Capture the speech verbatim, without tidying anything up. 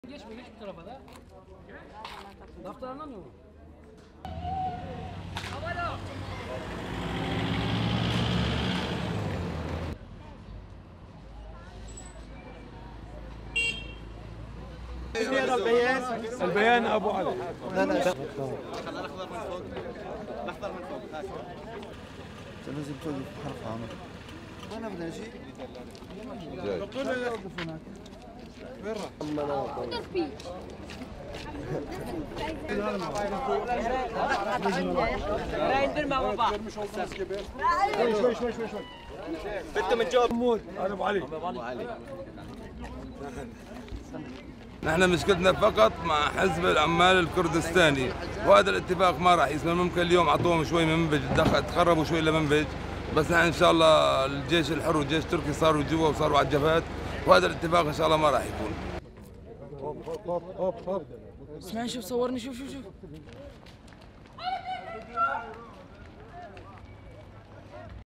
Geç mi? Geç bu tarafa da. Laftan anlamıyor mu? Havalo! البيان البيان ابو علي. لا لا الاخضر من فوق، الاخضر من فوق هاك لازم توقف حرف عامر. ما نبدا شيء. قول له يوقف هناك. وين راح؟ شوي شوي شوي شوي بدنا من جوب محمود. انا ابو علي. ابو علي. نحن مشكلتنا فقط مع حزب العمال الكردستاني، وهذا الاتفاق ما راح يسمى. ممكن اليوم اعطوهم شوي من منبج، تخربوا شوي لمنبج، بس نحن ان شاء الله الجيش الحر والجيش التركي صاروا جوا وصاروا على الجبهات، وهذا الاتفاق ان شاء الله ما راح يكون. اسمعني، شوف صورني، شوف شوف شوف